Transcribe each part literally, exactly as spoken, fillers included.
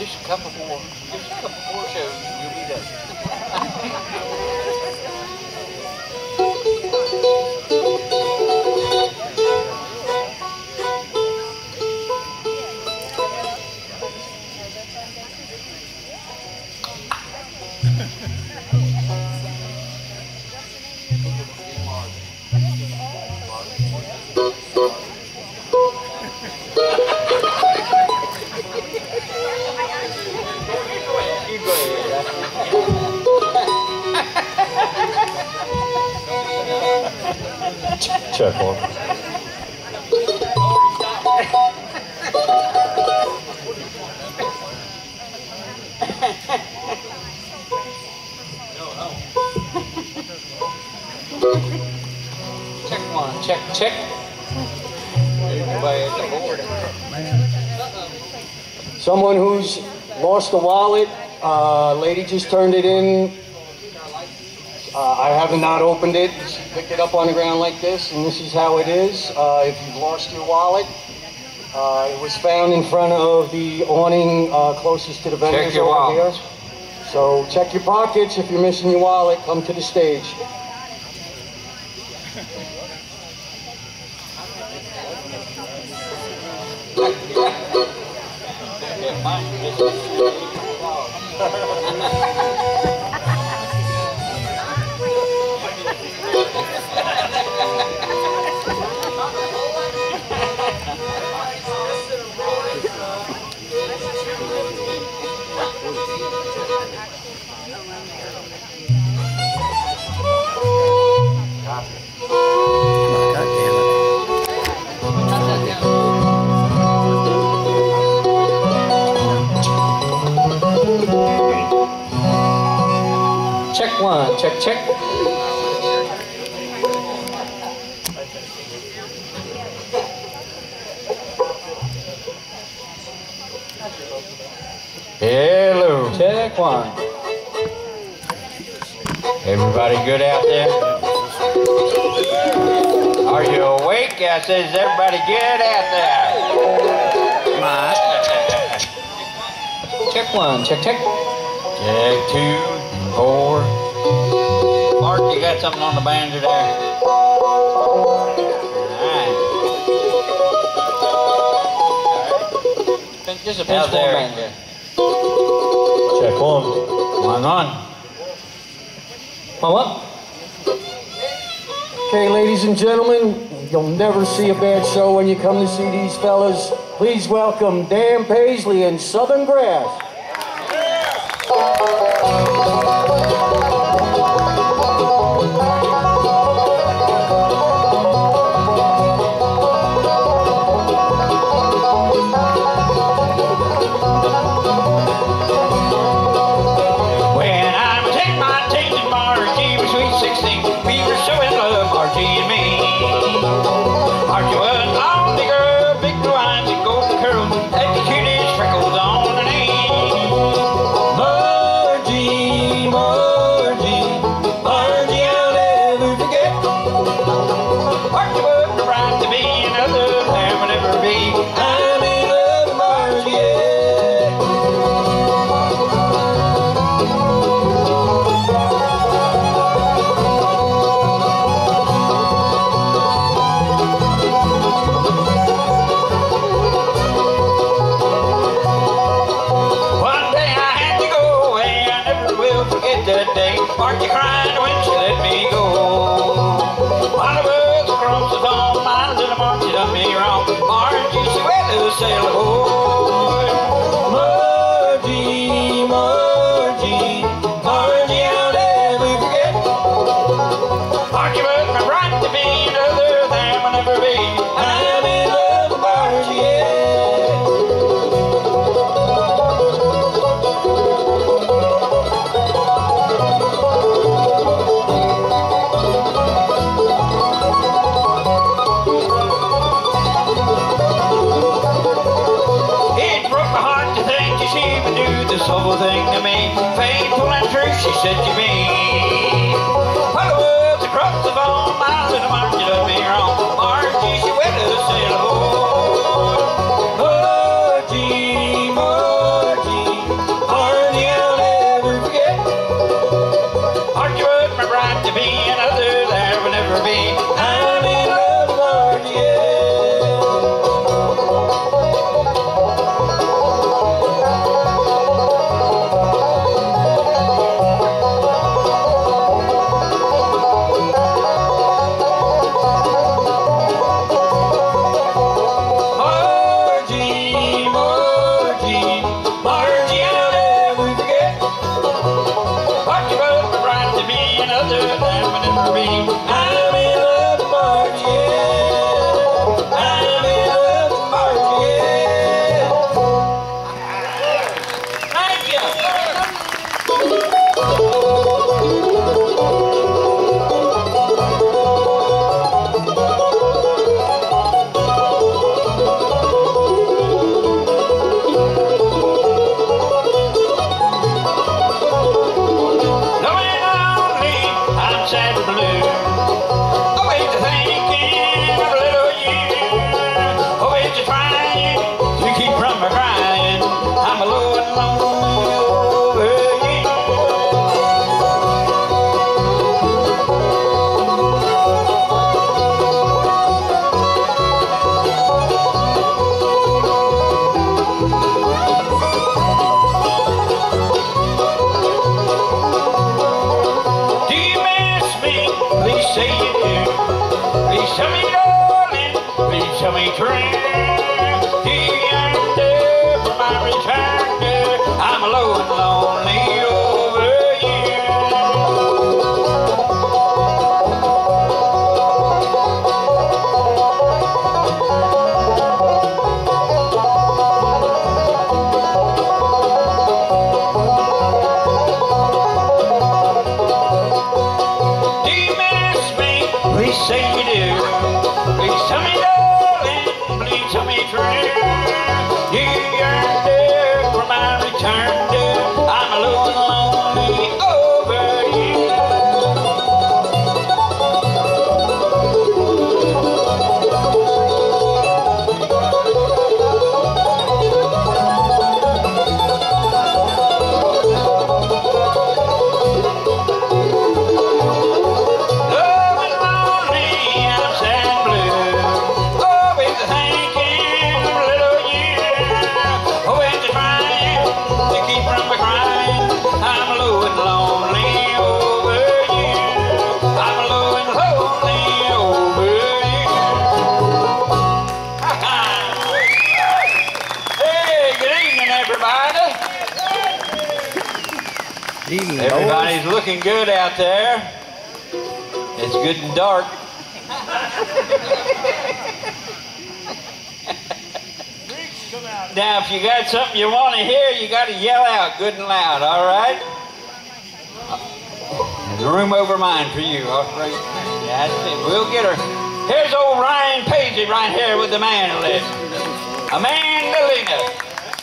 Just a couple more, just a couple more shows and you'll be done. Check one. Check one, check, check. Everybody at the board. Someone who's lost a wallet, uh, lady just turned it in. Uh, I have not opened it. She picked it up on the ground like this, and this is how it is. Uh, if you've lost your wallet, uh, it was found in front of the awning uh, closest to the vendors Check your over wallet. here. So check your pockets. If you're missing your wallet, come to the stage. Check one, check, check. Hello. Check one. Everybody good out there? Are you awake? I said, is everybody good out there? Check one, check, check. Check two, four. Mark, you got something on the banjo there? All right. Just a pinch there. Banjo. Check one. One, one. Come up. Okay, ladies and gentlemen, you'll never see a bad show when you come to see these fellas. Please welcome Dan Paisley and Southern Grass. Marky cried when she let me go. While I was across the phone lines and Marky done me wrong. Margie, she went to sail aboard. Margie, Margie, Margie, I'll never forget. Margie was my right to be another than I'll never be. I'm in love with Margie, yeah. This whole thing to me, faithful and true, she said to me. While I was across the phone, my little Margie done me wrong. Margie, she went to sail aboard. Margie, Margie, He ain't there for my return, dear. I'm alone and lonely over you. Do you miss me? Please say you do. Please tell me, darling. Please tell me true. You aren't there for my return, dear. I'm alone and lonely over you. Love and lonely, I'm sad and blue. Always thinking of little you. Always trying to keep from crying. I'm alone and lonely over you. I'm alone and lonely over you. Hey, good evening, everybody. Everybody's looking good out there. It's good and dark. Now, if you got something you want to hear, you got to yell out good and loud, all right? There's a room over mine for you. All right. That's it. We'll get her. Here's old Ryan Paisley right here with the mandolin. Amandolina.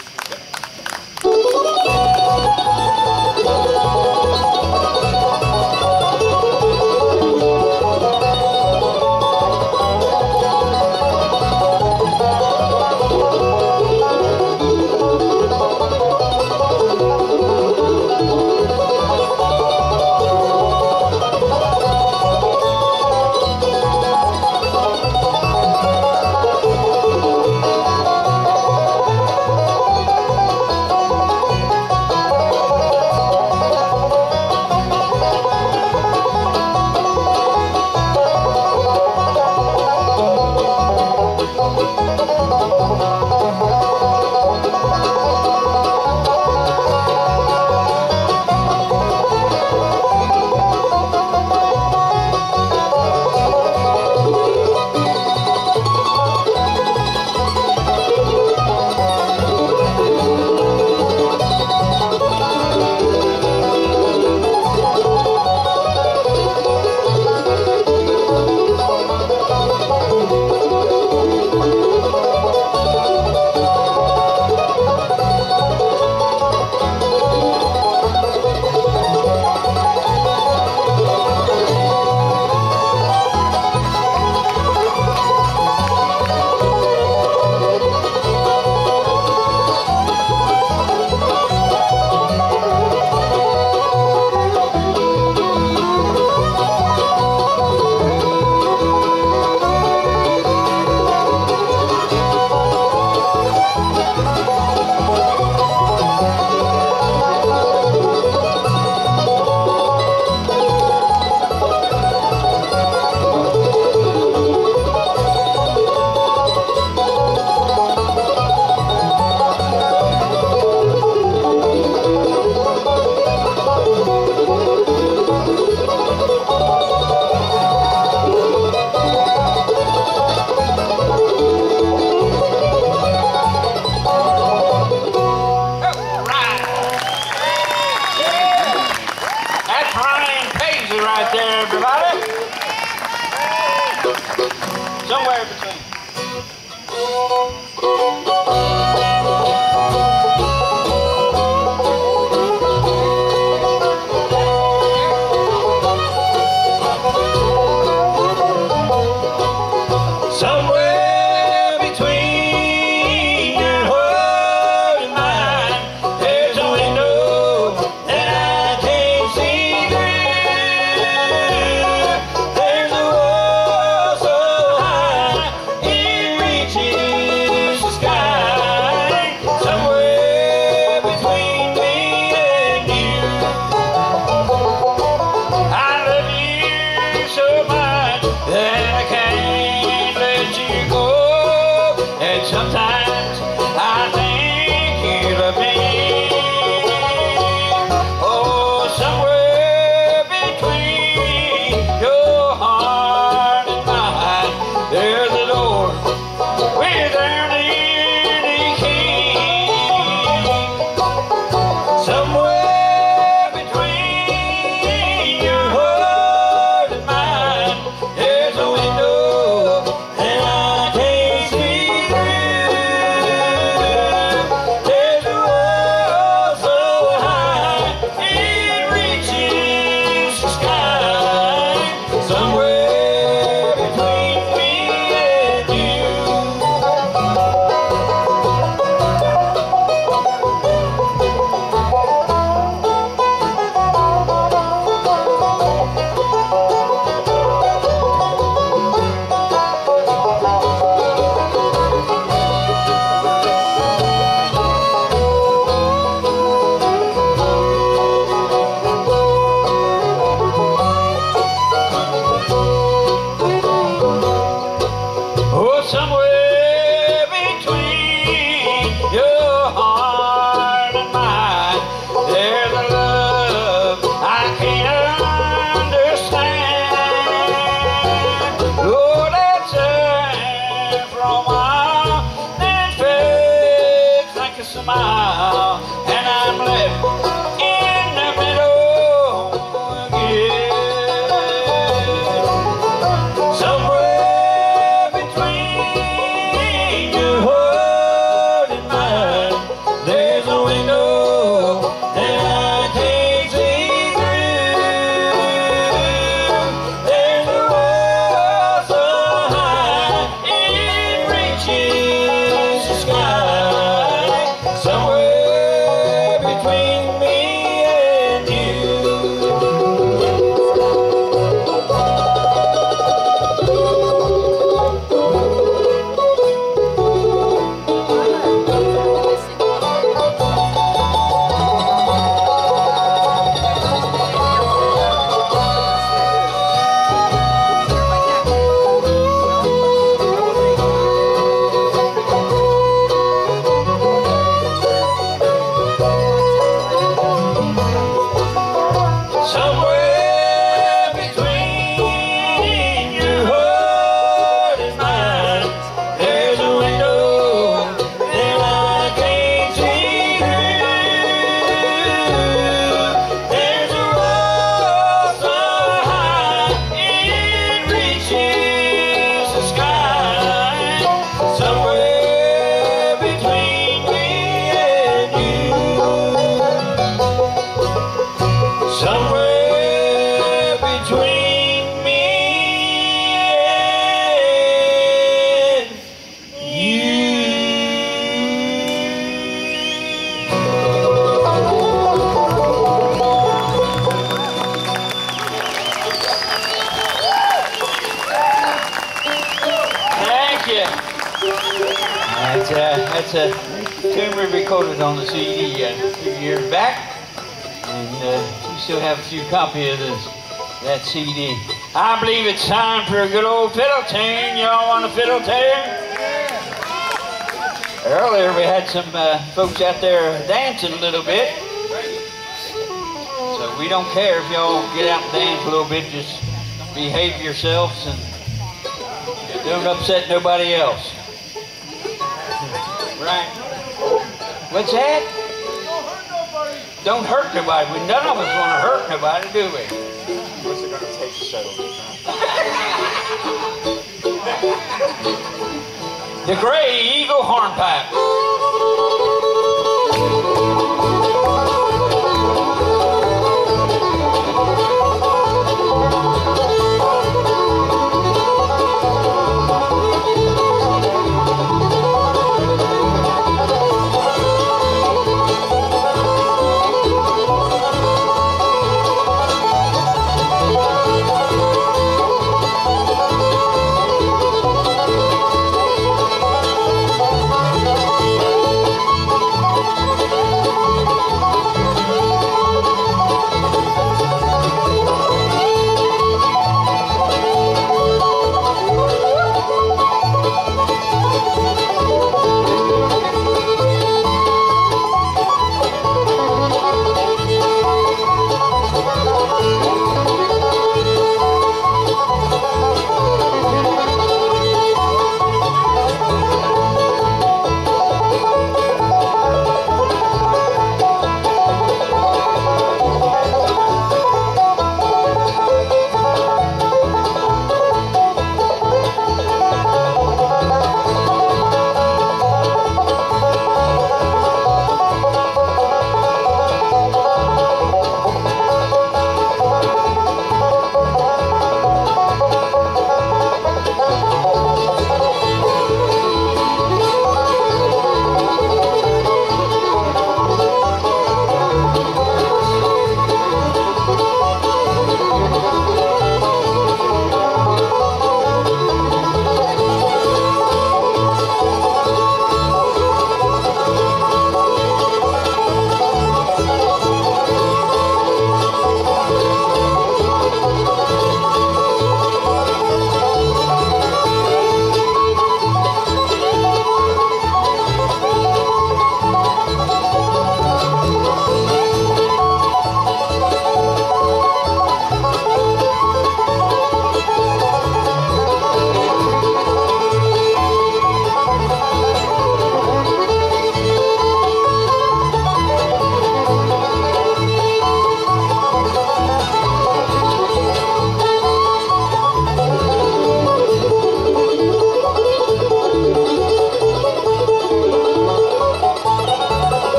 Somewhere between. Somewhere between your heart and mine, there's a window that I can't see through. There's a wall so high times I think you love me. Oh, somewhere between your heart and mine, there's a door without any key. Somewhere between your heart and mine, there's a window that I can't see through. There's a wall so high it reaches the sky. Somewhere between me and you. Oh, somewhere between your heart and mine, there's a love I can't understand. Lord, that's it from while, then it fades like a smile, and I'm left in the middle again. Somewhere between your heart and mine, there's a window that I can't see through. There's a wall so high it reaches the sky. Somewhere between me and you. Somewhere between your heart and mine, there's a window that I can't see through. There's a wall so high it reaches the sky. Somewhere between me and you. Somewhere between me and you. Thank you. That's a, that's a tune we recorded on the C D a few years back. And uh, we still have a few copies of this, that C D. I believe it's time for a good old fiddle tune. Y'all want a fiddle tune? Earlier we had some uh, folks out there dancing a little bit. So we don't care if y'all get out and dance a little bit. Just behave yourselves and don't upset nobody else. Right? What's that? Don't hurt nobody. We none of us want to hurt nobody, do we? What's it going to take to settle this? The Gray Eagle Hornpipe. Thank you.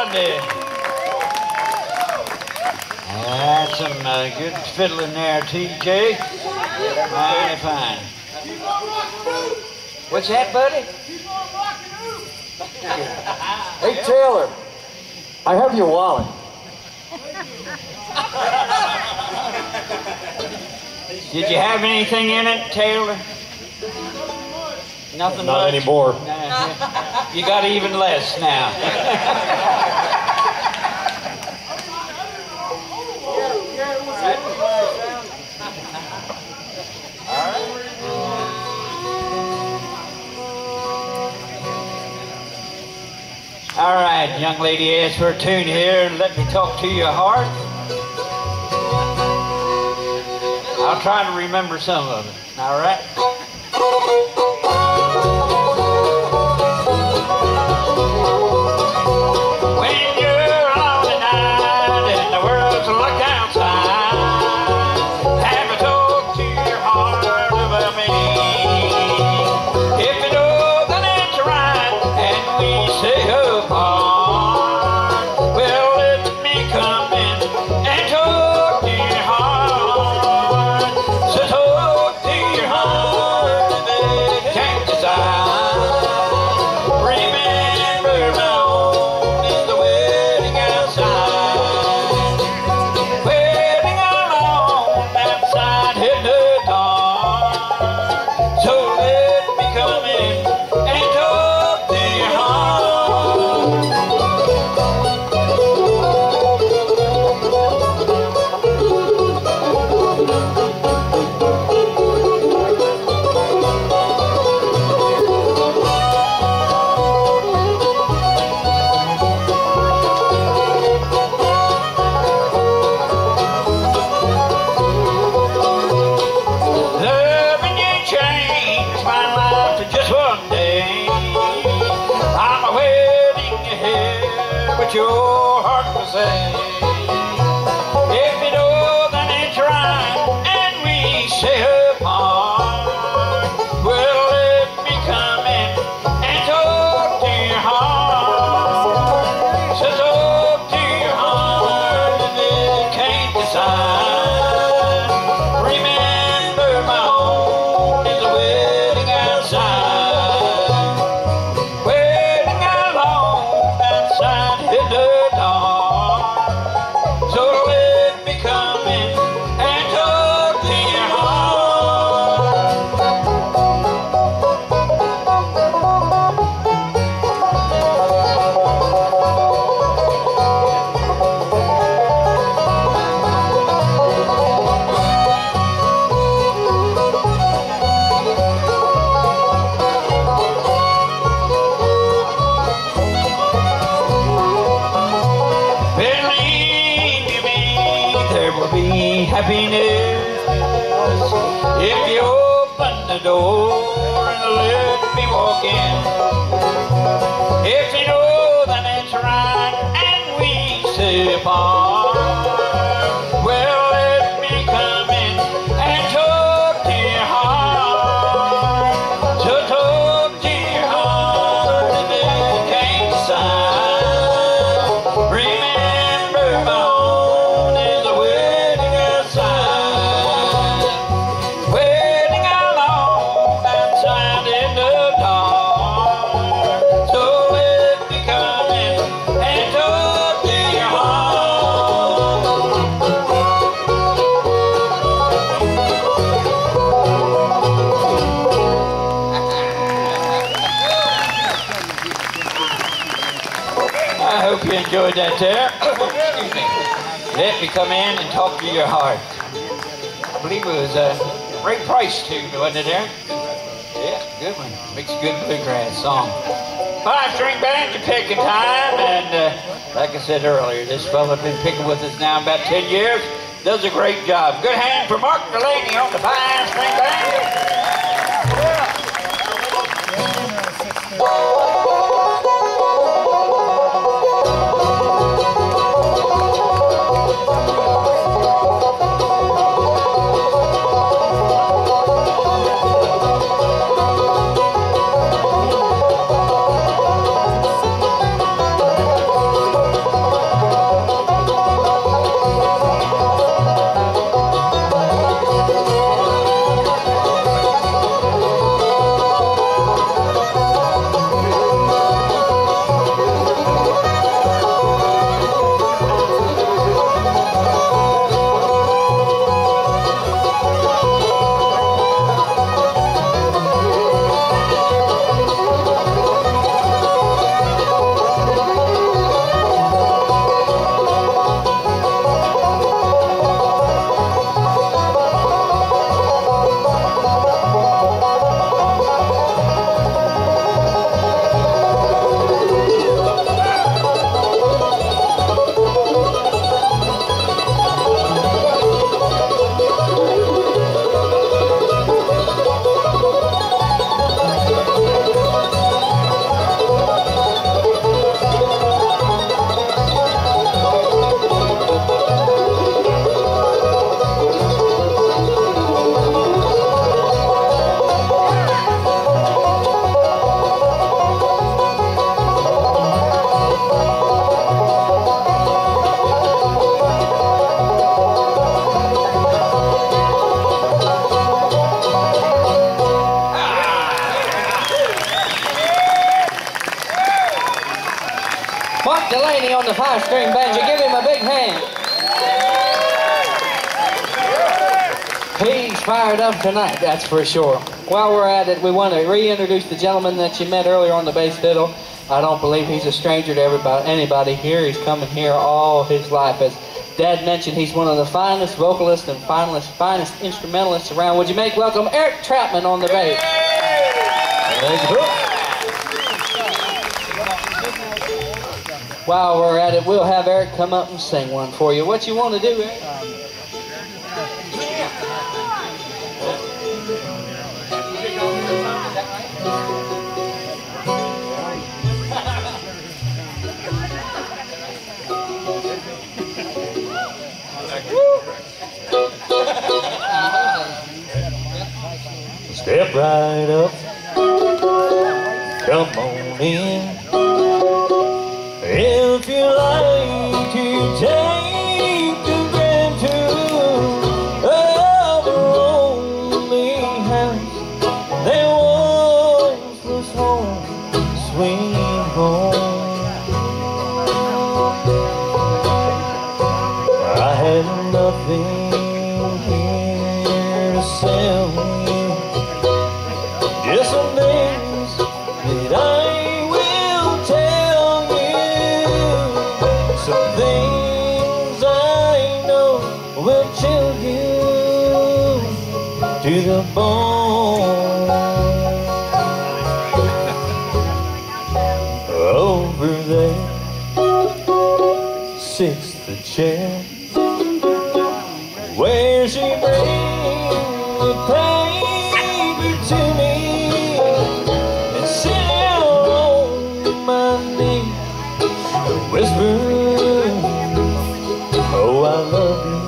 Blondie. That's some uh, good fiddling there, T J. Mighty fine. What's that, buddy? Hey, Taylor, I have your wallet. Did you have anything in it, Taylor? Nothing Not much? anymore. Nah, you got even less now. All right, young lady asked for a tune here. Let me talk to your heart. I'll try to remember some of it. All right? When you're alone at night and the world's locked outside, have a talk to your heart about me. If you know that it's right and we say apart, well, let me come in and talk to your heart. So talk to your heart if it can't decide. Remember my own is the wedding outside. Wedding alone outside in the dark. So let me come in and talk to your heart. Loving you changed my life for just one day. I'm a wedding you hear what your heart will say. If you know that it's right and we say apart, well, let me come in and talk to your heart. So talk to your heart if it can't decide. Remember my home is a wedding outside. Wedding alone outside in the dark. So let me come in and talk to your Believe you me, there will be happiness if you open the door and let me walk in. If you know that it's right and we say apart, well, let me come in and talk to your heart. So talk to your heart if it can't decide. Remember my home is a wedding outside. Wedding alone outside in the dark. So let me come in and talk to your heart. I hope you enjoyed that there. Excuse me. Let me come in and talk to your heart. I believe it was a Ray Price tune, wasn't it there? Yeah, good one. Makes a good bluegrass song. Five string band to picking time, and uh, like I said earlier, this fella's been picking with us now about ten years. Does a great job. Good hand for Mark Delaney on the five string band. Mark Delaney on the five-string banjo. Give him a big hand. He's fired up tonight, that's for sure. While we're at it, we want to reintroduce the gentleman that you met earlier on the bass fiddle. I don't believe he's a stranger to everybody, anybody here. He's coming here all his life. As Dad mentioned, he's one of the finest vocalists and finest, finest instrumentalists around. Would you make welcome Eric Troutman on the bass? Thank you. While we're at it, we'll have Eric come up and sing one for you. What you want to do, Eric? Step right up, come on in. If you like to take the grand tour of a lonely house that once was home, sweet home. I had nothing here to sell you, just some things that I will tell you, some things I know will chill you to the bone. Over there sits the chair where she brings the paper to me, and sit down on my knee, whisper, oh, I love you.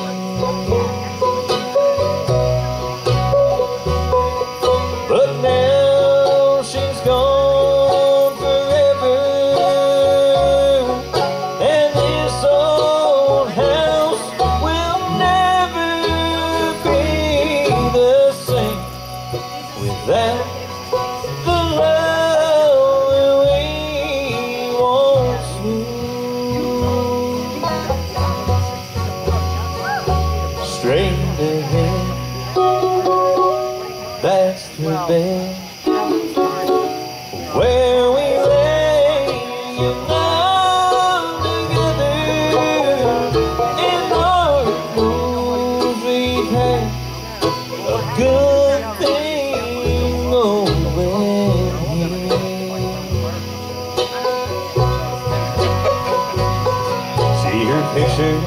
But now she's gone forever, and this old house will never be the same without the love that we once knew. Straight ahead, that's the bed where we lay in love together. In our rooms we've had a good thing going here. See her picture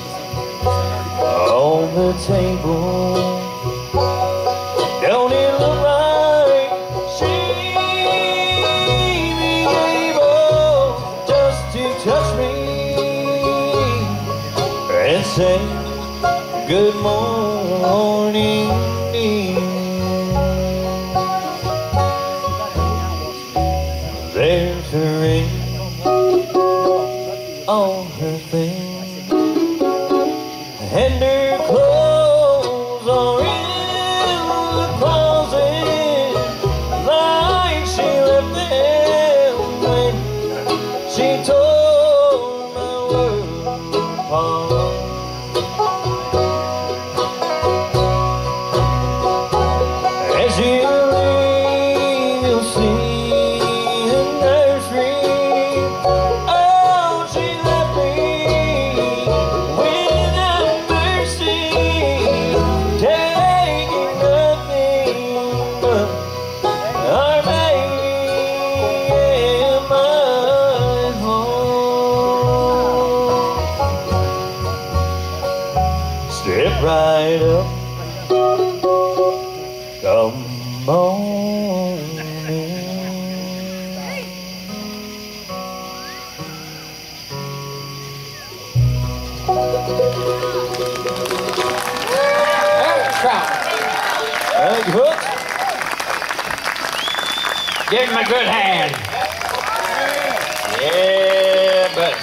on the table. Don't it look like she'd be able just to touch me and say good morning, dear? There's a ring on her finger, and her clothes are in the closet like she left them when she tore my world apart. As you leave, you'll see the nursery. Oh, she left me without mercy, taking nothing but our baby and my home. Step right up, come on in. Eric Troutman. Thank you, folks. Give him a good hand. Yeah, buddy.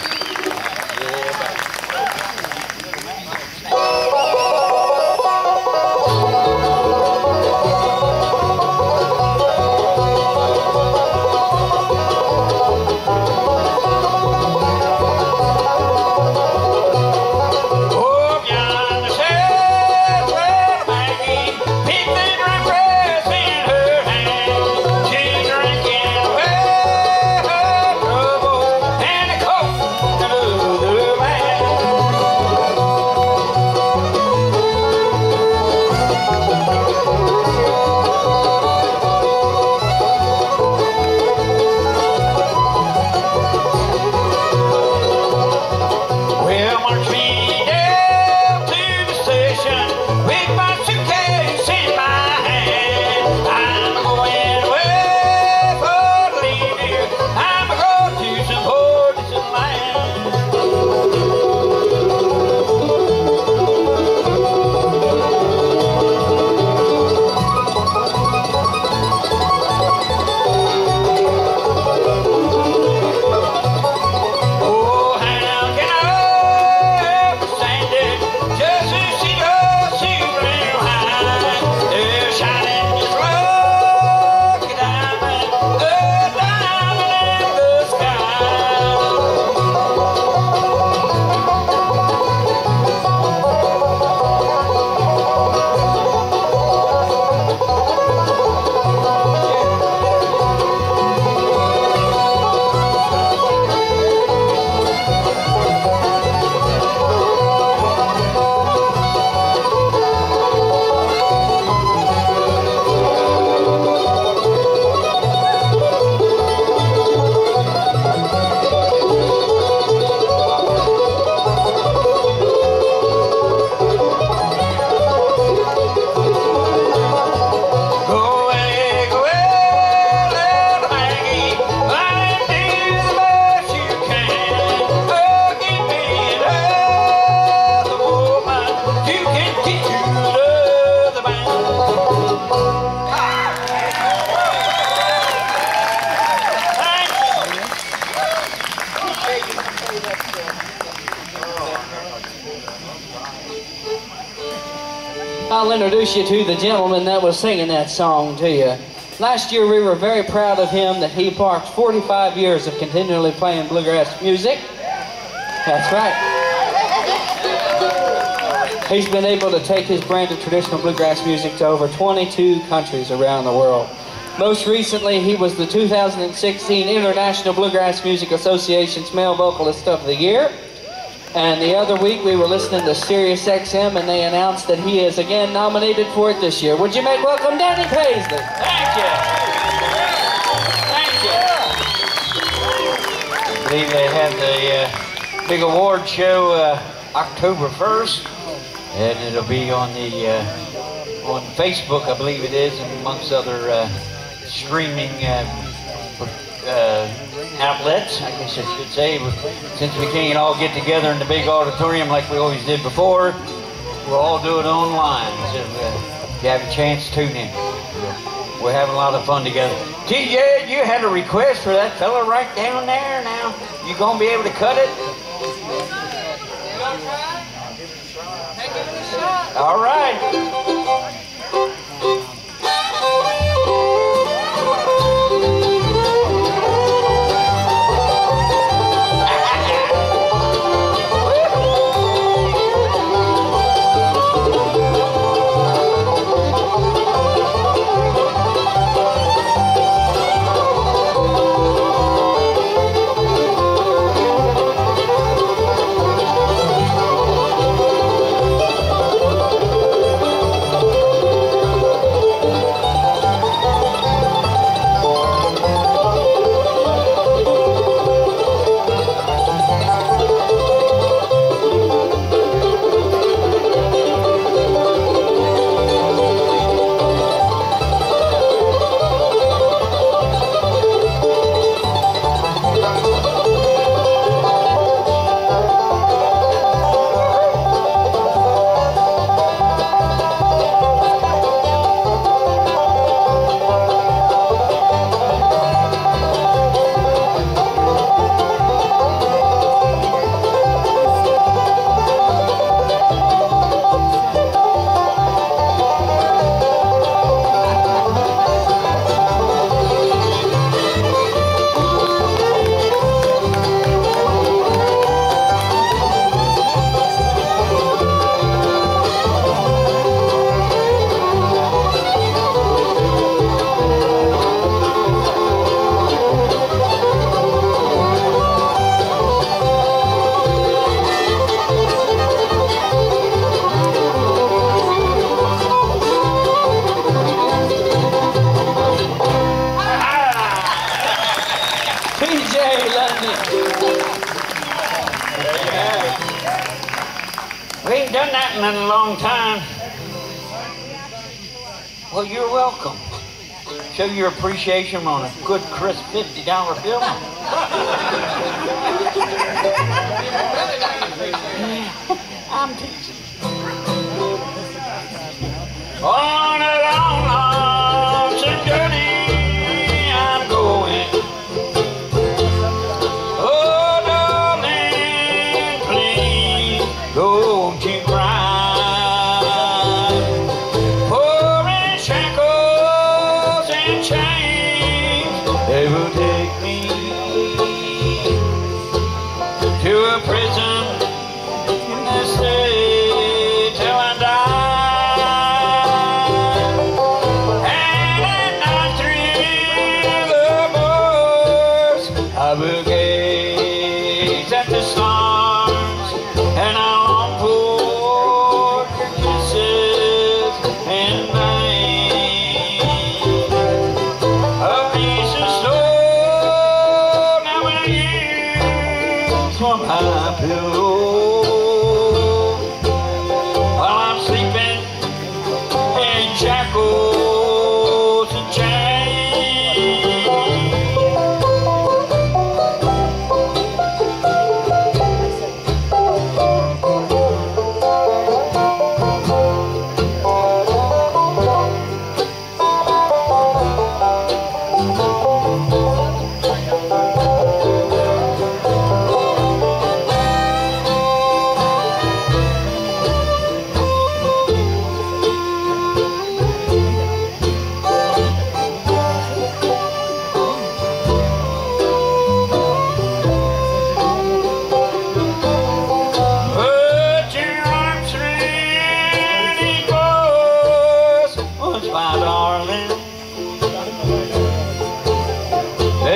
I'll introduce you to the gentleman that was singing that song to you. Last year we were very proud of him that he marked forty-five years of continually playing bluegrass music. That's right. He's been able to take his brand of traditional bluegrass music to over twenty-two countries around the world. Most recently, he was the two thousand sixteen International Bluegrass Music Association's Male Vocalist of the Year. And the other week, we were listening to Sirius X M, and they announced that he is again nominated for it this year. Would you make welcome Danny Paisley? Thank you. Thank you. I believe they have the uh, big award show uh, October first, and it'll be on the uh, on Facebook, I believe it is, and amongst other uh, streaming uh, uh, outlets, I guess I should say. Since we can't all get together in the big auditorium like we always did before, we'll all do it online. So uh, if you have a chance, tune in. We're having a lot of fun together. T J, you had a request for that fella right down there. Now, you gonna be able to cut it? All right. We ain't done that in a long time. Well, you're welcome. Show your appreciation on a good, crisp fifty dollar bill. I'm teasing. On a long, long journey I'm going. Oh, darling, please don't you cry. Pouring shackles and chains, they will take me to a prison in the state till I die. And at night through the bars, I will gaze at the stars, and I long for your kisses and rain. A piece of snow now will use for my pillow while I'm sleeping in shackles and chains.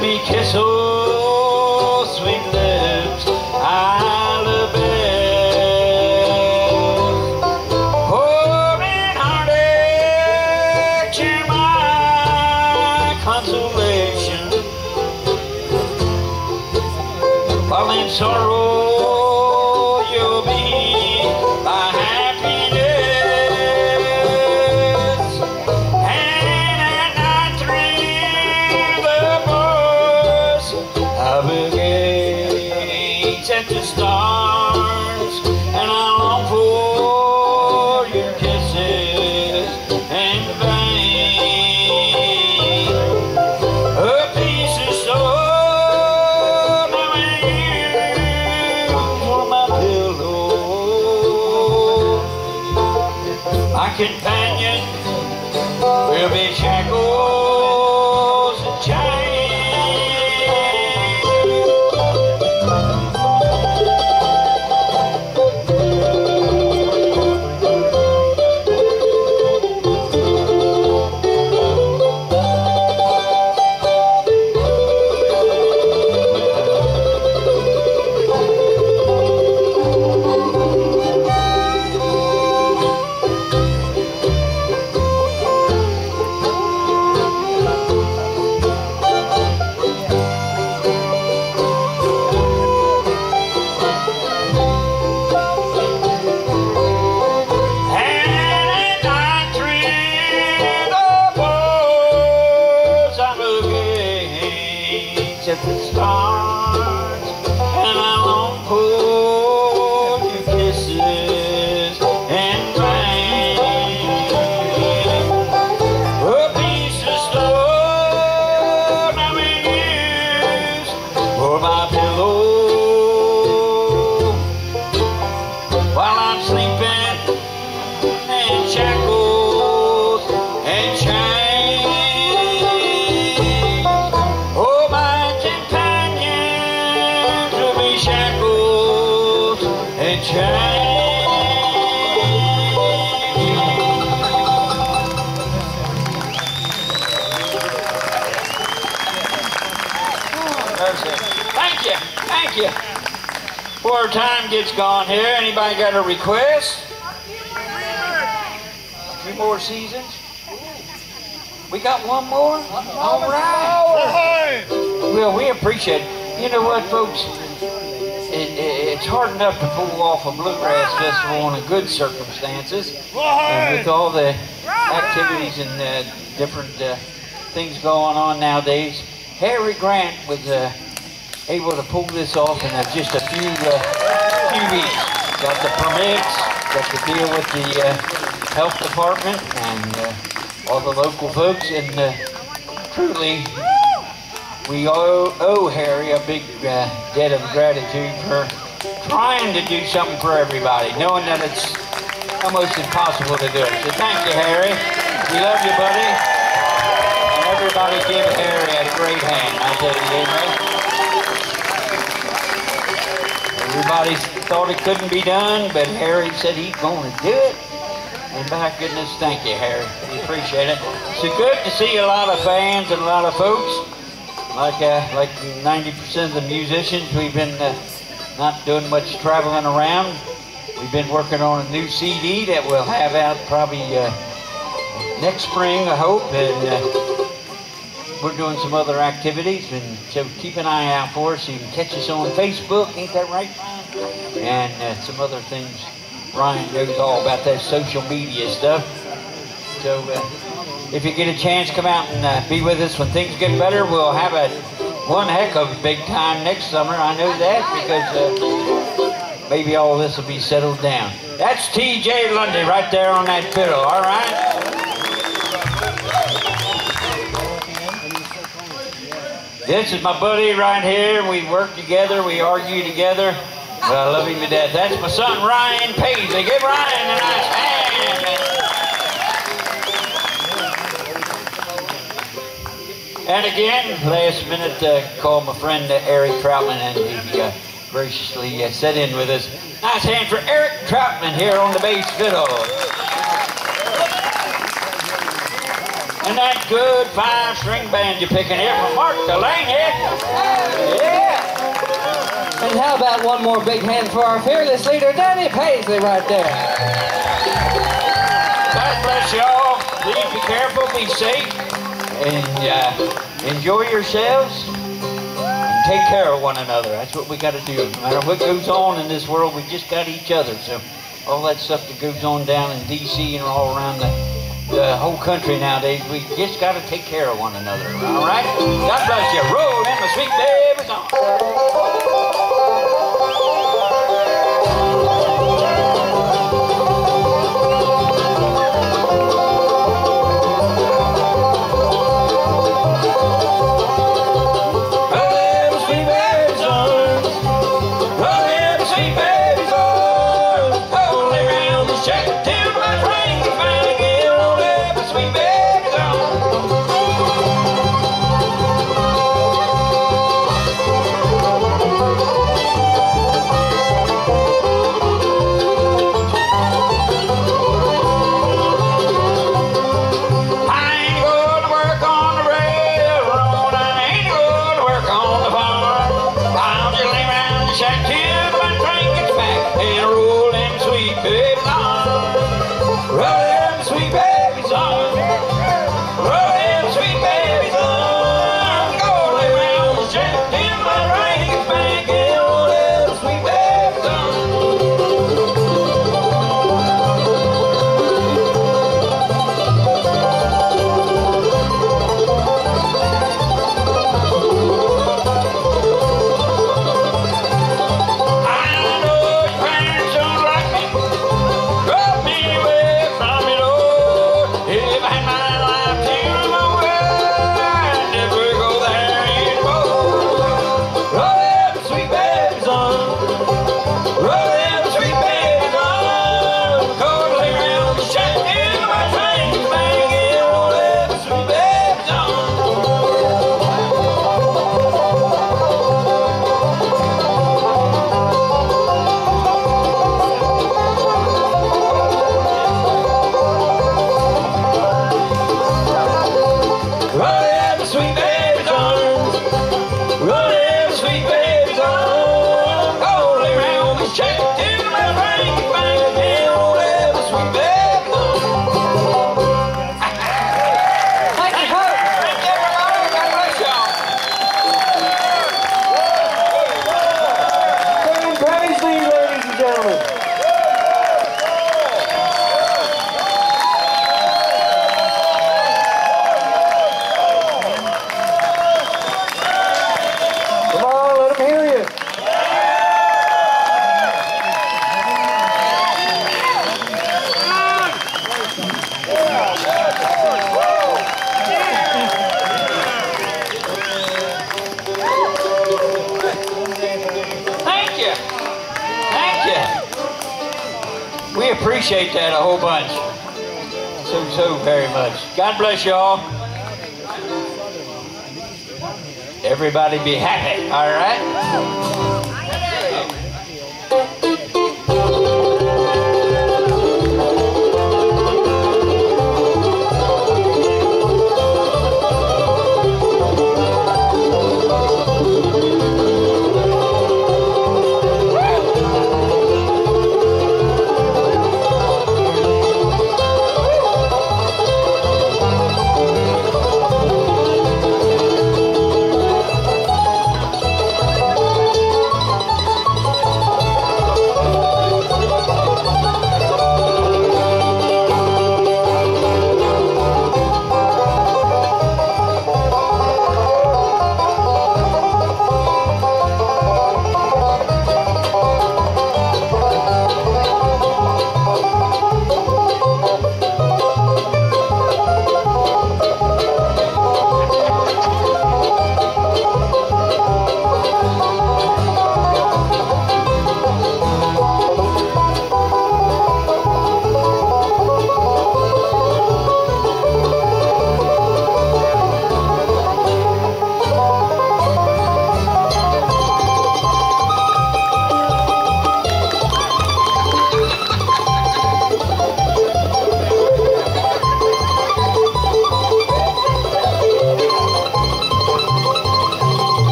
me kiss those sweet lips I love best. Pouring heartache to my consolation, while in sorrow you'll be my happiness. And at night through the bars of a gate at the stars, and I long for your kisses and vain. A piece of stone I will use for my pillow. My companion will be shackles and chains. At the stars, and I long for your kisses and rain. A piece of stone I will use for my pillow while I'm sleeping in shackles and chains. Shackles and chains. Thank you, thank you. Before our time gets gone here, anybody got a request? A few more seasons? We got one more? All right. Well, we appreciate it. You know what, folks? It, it, it's hard enough to pull off a bluegrass festival under good circumstances, and with all the activities and uh, different uh, things going on nowadays. Harry Grant was uh, able to pull this off in uh, just a few uh, few weeks. Got the permits, got to deal with the uh, health department and uh, all the local folks, and uh, truly. We owe, owe Harry a big uh, debt of gratitude for trying to do something for everybody, knowing that it's almost impossible to do it. So thank you, Harry. We love you, buddy. And everybody give Harry a great hand. I tell you, amen. Everybody thought it couldn't be done, but Harry said he's going to do it. And my goodness, thank you, Harry. We appreciate it. So good to see a lot of fans and a lot of folks. Like uh, like ninety percent of the musicians, we've been uh, not doing much traveling around. We've been working on a new C D that we'll have out probably uh, next spring, I hope. And uh, we're doing some other activities, and so keep an eye out for us. You can catch us on Facebook, ain't that right, Ryan? And uh, some other things. Ryan knows all about that social media stuff. So. Uh, If you get a chance, come out and uh, be with us when things get better. We'll have a one heck of a big time next summer. I know that because uh, maybe all this will be settled down. That's T J Lundy right there on that fiddle, all right? This is my buddy right here. We work together, we argue together, but I love him to death. That's my son, Ryan Paisley. Give Ryan a nice hand. And again, last minute, uh, called my friend uh, Eric Troutman, and he uh, graciously uh, set in with us. Nice hand for Eric Troutman here on the bass fiddle. And that good five-string band you're picking here from Mark Delaney. Yeah. And how about one more big hand for our fearless leader, Danny Paisley, right there. God bless y'all. Please be careful, be safe, and uh, enjoy yourselves. And take care of one another. That's what we got to do. No matter what goes on in this world, we just got each other. So all that stuff that goes on down in D C and all around the, the whole country nowadays, we just got to take care of one another. All right? God bless you. Roll them sweet babies on. Appreciate that a whole bunch. So, so very much. God bless y'all. Everybody be happy, all right?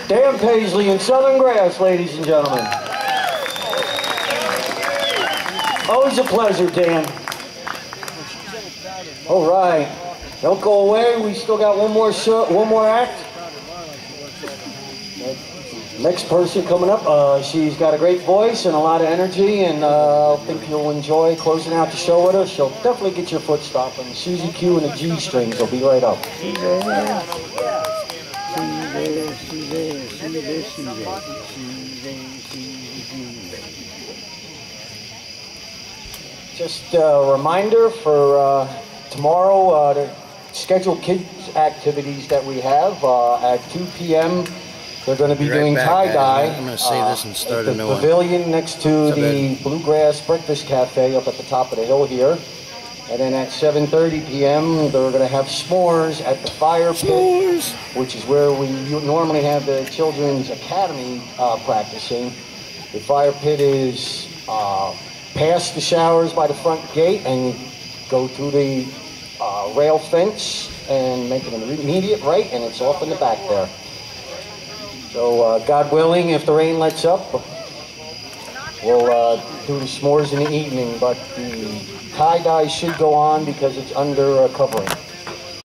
Dan Paisley and Southern Grass, ladies and gentlemen. Always a pleasure, Dan. All right. Don't go away. We still got one more show, one more act. Next person coming up, uh, she's got a great voice and a lot of energy, and uh, I think you'll enjoy closing out the show with her. She'll definitely get your foot stomping. Susie Q and the G strings will be right up. She's there, she's there, she's there, she's there, she's there, she's there, she's there. Just a reminder for uh, tomorrow, uh, the scheduled kids activities that we have uh, at two p m They're going to be Be right doing back, tie-dye. guys. I'm gonna save this and start uh, a new at one. the pavilion next to So the Bluegrass Breakfast Cafe up at the top of the hill here. And then at seven thirty p m they're going to have s'mores at the fire pit, S'mores. which is where we normally have the Children's Academy uh, practicing. The fire pit is uh, past the showers by the front gate and go through the uh, rail fence and make an immediate right, and it's off in the back there. So, uh, God willing, if the rain lets up, we'll uh, do the s'mores in the evening, but the tie-dye should go on because it's under uh, covering.